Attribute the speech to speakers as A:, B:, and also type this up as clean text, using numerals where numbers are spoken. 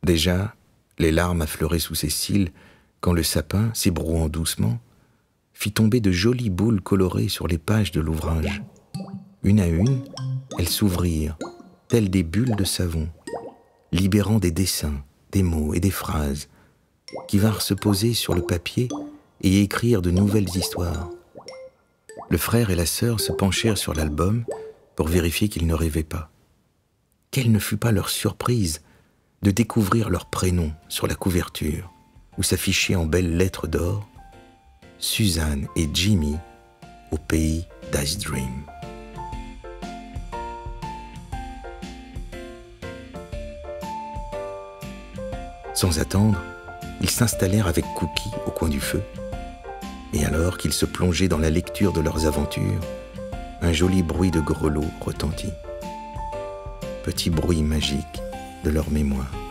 A: Déjà, les larmes affleuraient sous ses cils quand le sapin, s'ébrouant doucement, fit tomber de jolies boules colorées sur les pages de l'ouvrage. Une à une, elles s'ouvrirent, telles des bulles de savon, libérant des dessins, des mots et des phrases qui vinrent se poser sur le papier et écrire de nouvelles histoires. Le frère et la sœur se penchèrent sur l'album pour vérifier qu'ils ne rêvaient pas. Quelle ne fut pas leur surprise de découvrir leur prénom sur la couverture, où s'affichait en belles lettres d'or « Suzanne et Jimmy au pays d'Ice Dream ». Sans attendre, ils s'installèrent avec Cookie au coin du feu. Et alors qu'ils se plongeaient dans la lecture de leurs aventures, un joli bruit de grelots retentit. Petit bruit magique de leur mémoire.